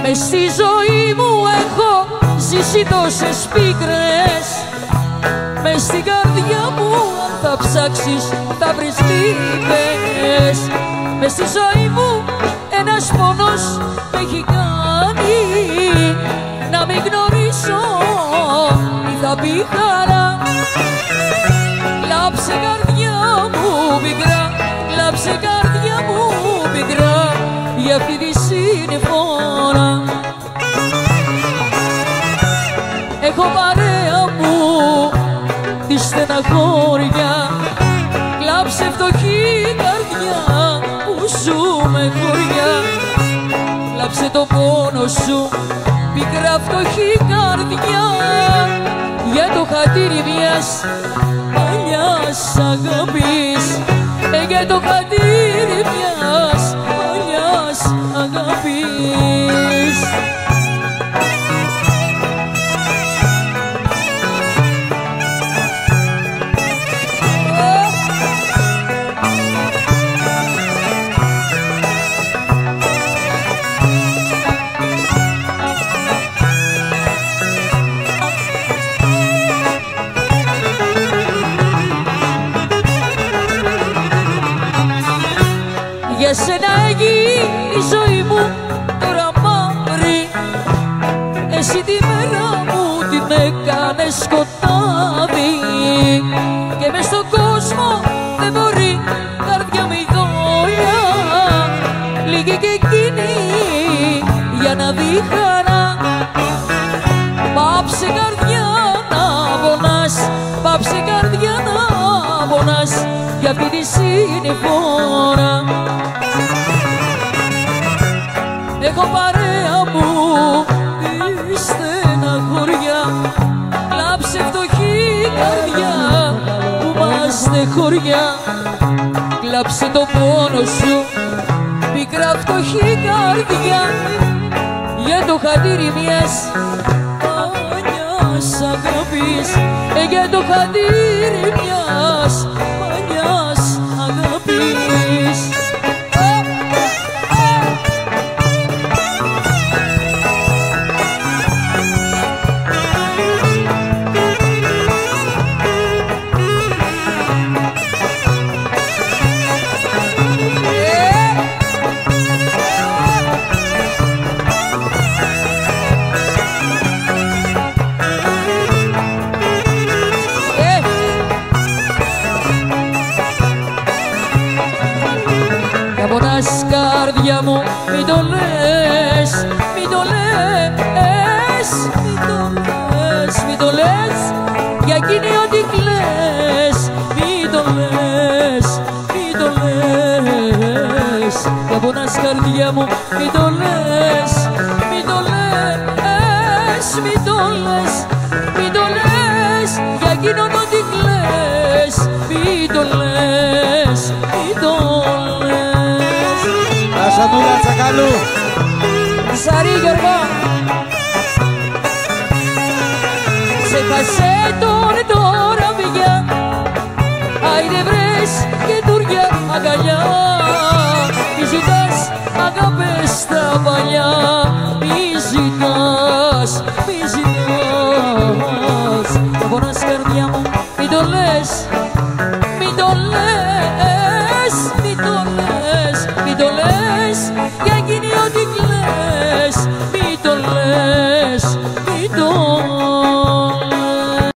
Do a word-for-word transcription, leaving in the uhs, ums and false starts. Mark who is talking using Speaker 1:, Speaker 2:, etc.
Speaker 1: Μες στη ζωή μου έχω ζήσει τόσες πίκρες, μες στην καρδιά μου αν θα ψάξεις θα βρεις λύπες. Μες στη ζωή μου ένας πόνος με έχει κάνει να μην γνωρίσω τι θα πει χαρά. Κλάψε καρδιά μου πικρά, κλάψε καρδιά μου πικρά για αυτή τη συνεφόρα. Έχω παρέα μου τη στεναχώρια, κλάψε φτωχή καρδιά που ζούμε χωριά. Κλάψε το πόνο σου πικρά φτωχή καρδιά για το χατήρι μιας παλιάς αγάπης, ε, για το χατήρι μιας παλιάς αγάπης. Για σένα έγινε η ζωή μου τώρα μαύρη, εσύ τη μέρα μου την έκανες σκοτάδι, και μες στον κόσμο δεν μπορεί καρδιά μου η δόλια, λίγη και εκείνη για να δει χαρά. Πάψε καρδιά να πονάς, πάψε καρδιά να πονάς για αυτή τη συνεφόρα. Έχω παρέα μου τη στεναχωριά, κλάψε φτωχή καρδιά που είμαστε χωριά. Κλάψε το πόνο σου πικρά φτωχή καρδιά για το χατήρι μιας παλιάς αγάπης, ε, για το χατήρι μιας παλιάς αγάπης. Καρδιά μου μην το λες, μην το λες, μην το λες, μην το λες για εκείνη ό,τι κλαις. Μην το λες, μην το λες, για πονάς καρδιά μου μην το λες, μην το λες, μην το λες, μην το λες για εκείνον ό,τι κλαις. Μην το λες, μην το λες.
Speaker 2: Σανούλα Τσακαλού.
Speaker 1: Σαρή Γιώργο. Ξέχασε τον τώρα πηγιά, άιντε βρες καινούρια αγκαλιά, μη ζητάς αγάπες στα παλιά.